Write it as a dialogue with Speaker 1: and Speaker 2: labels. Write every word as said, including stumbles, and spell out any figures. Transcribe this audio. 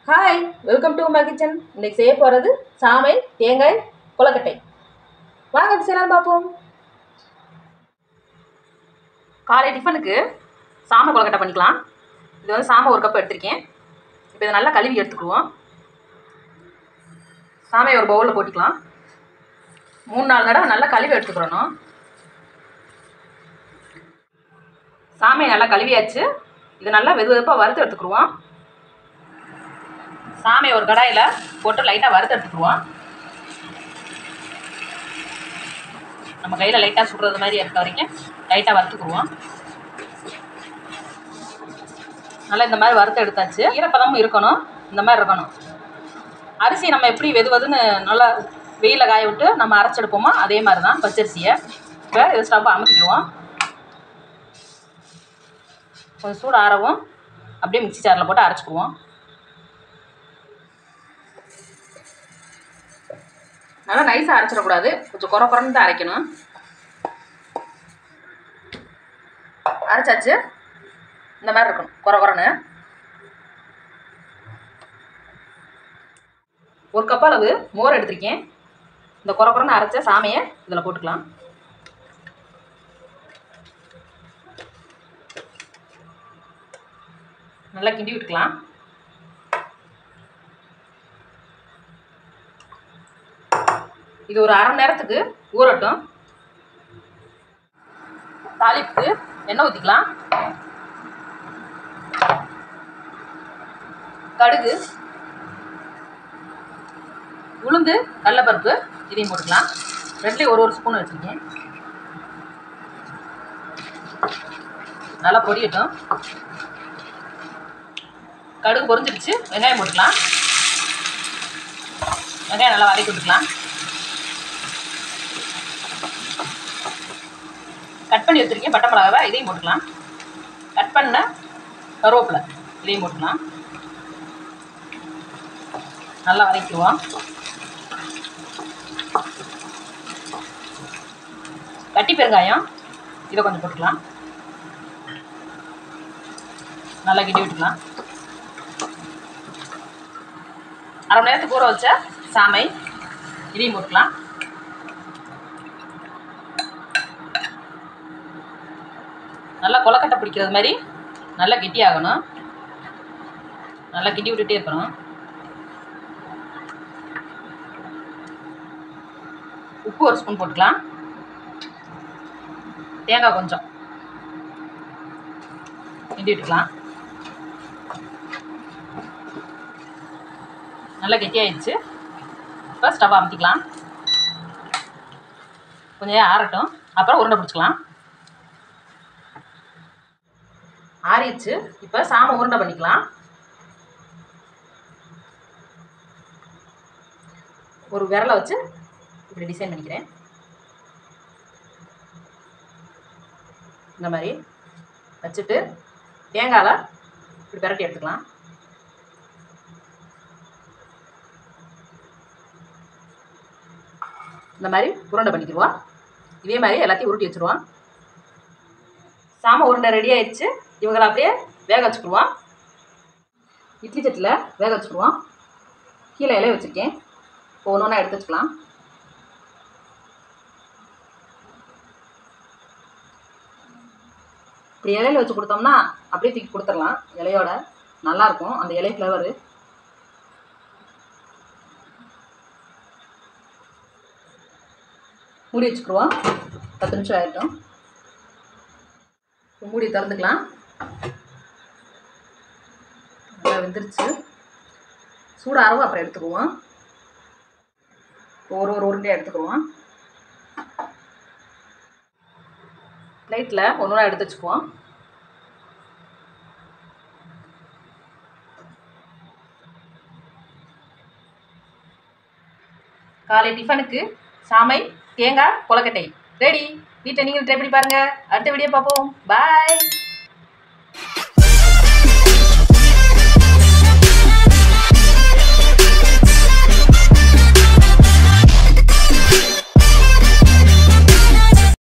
Speaker 1: Hi, welcome to my kitchen. இன்னைக்கு செய்ய போகிறது சாமை தேங்காய் கொலக்கட்டை. வாங்க எப்படி செய்யலாம் பார்ப்போம். காலை டிஃபனுக்கு சாமை கொலக்கட்டை பண்ணிக்கலாம். இது வந்து சாமை ஒரு கப் எடுத்திருக்கேன். இப்போ இதை நல்லா கழுவி எடுத்துக்குவோம். சாமையை ஒரு பவுலில் போட்டுக்கலாம். மூணு நாலு தடவை நல்லா கழுவி எடுத்துக்கிறணும். சாமையை நல்லா கழுவியாச்சு. இது நல்லா வெது வெதுப்பாக வறுத்து எடுத்துக்கிடுவோம். சாமையை ஒரு கடாயில் போட்டு லைட்டாக வறுத்து எடுத்துக்குவோம். நம்ம கையில் லைட்டாக சுடுறது மாதிரி இருக்க வரைக்கும் லைட்டாக வறுத்துக்குருவோம். நல்லா இந்த மாதிரி வறுத்து எடுத்தாச்சு. ஈரப்பதமும் இருக்கணும், இந்த மாதிரி இருக்கணும். அரிசி நம்ம எப்படி வெது வெதுன்னு நல்லா வெயிலில் காய விட்டு நம்ம அரைச்செடுப்போமோ அதே மாதிரி தான் பச்சரிசியை. இப்போ இதை ஸ்டவ்வை அமுத்திக்குவோம். கொஞ்சம் சூடு ஆறவும் அப்படியே மிக்சி ஜாரில் போட்டு அரைச்சிக்குவோம். நல்லா நைஸாக அரைச்சிடக்கூடாது, கொஞ்சம் குறை குறைன்னு தான் அரைக்கணும். அரைச்சாச்சு. இந்த மாதிரி இருக்கணும், குறை குறைன்னு. ஒரு கப் அளவு மோர் எடுத்திருக்கேன். இந்த குறை குறைன்னு அரைச்ச சாமையை இதில் போட்டுக்கலாம். நல்லா கிண்டி விட்டுக்கலாம். இது ஒரு அரை மணி நேரத்துக்கு ஊறட்டும். தாளிப்புக்கு எண்ணெய் ஊற்றிக்கலாம். கடுகு, உளுந்து, கடலைப்பருப்பு இதையும் போட்டுக்கலாம். ரெண்டுலேயும் ஒரு ஒரு ஸ்பூன் வச்சுருக்கேன். நல்லா பொரியட்டும். கடுகு பொரிஞ்சிடுச்சு. வெங்காயம் போட்டுக்கலாம். வெங்காயம் நல்லா வதக்கி விட்டுக்கலாம். கட் பண்ணி வச்சுருக்கேன் பட்டை மிளகாவை, இதையும் போட்டுக்கலாம். கட் பண்ண கருவேப்பிலை இதையும் போட்டுக்கலாம். நல்லா வதக்கிடுவோம். கட்டி பெருங்காயம் இதை கொஞ்சம் போட்டுக்கலாம். நல்லா கிண்டி விட்டுக்கலாம். அரை மணி நேரத்துக்கு ஊற வச்ச சாமை இதையும் போட்டுக்கலாம். நல்லா கொலக்கட்டை பிடிக்கிறது மாதிரி நல்லா கெட்டியாகணும். நல்லா கிண்டி விட்டுட்டே இருக்கணும். உப்பு ஒரு ஸ்பூன் போட்டுக்கலாம். தேங்காய் கொஞ்சம் கிண்டி விட்டுக்கலாம். நல்லா கெட்டியாகிடுச்சு. இப்போ ஸ்டவ் அமுத்திக்கலாம். கொஞ்சம் நேரம் ஆறட்டும், அப்புறம் உருண்டை பிடிச்சிக்கலாம். ஆறிடுச்சு. இப்போ சாமை உருண்டை பண்ணிக்கலாம். ஒரு விரலை வச்சு இப்படி டிசைன் பண்ணிக்கிறேன். இந்த மாதிரி வச்சுட்டு தேங்காயில் இப்படி பிரட்டி எடுத்துக்கலாம். இந்த மாதிரி உருண்டை பண்ணிக்கிடுவோம். இதே மாதிரி எல்லாத்தையும் உருட்டி வச்சுருவோம். சாமை உருண்டை ரெடி ஆயிடுச்சு. இவங்களை அப்படியே வேக வச்சுக்கிடுவோம். இட்லி சட்டியில் வேக வச்சுக்கிடுவோம். கீழே இலையை வச்சுருக்கேன். இப்போ ஒன்று ஒன்றா எடுத்து வச்சுக்கலாம். இப்படி இலையில வச்சு கொடுத்தோம்னா அப்படியே தூக்கி கொடுத்துடலாம். இலையோட நல்லாயிருக்கும் அந்த இலை ஃப்ளவரு. மூடி வச்சுக்கிடுவோம். பத்து நிமிஷம் ஆகிட்டோம். மூடி திறந்துக்கலாம். நல்லா வெந்துருச்சு. சூடாகவும் அப்புறம் எடுத்துக்குவோம். ஒரு ஒரு உருண்டையாக எடுத்துக்குவோம். பிளேட்டில் ஒன்று ஒன்றா எடுத்து வச்சுக்குவோம். காலை டிஃபனுக்கு சாமை தேங்காய் கொலக்கட்டை ரெடி. வீட்டை நீங்கள் ட்ரை பண்ணி பாருங்கள். அடுத்த வீடியோ பார்ப்போம். பாய்.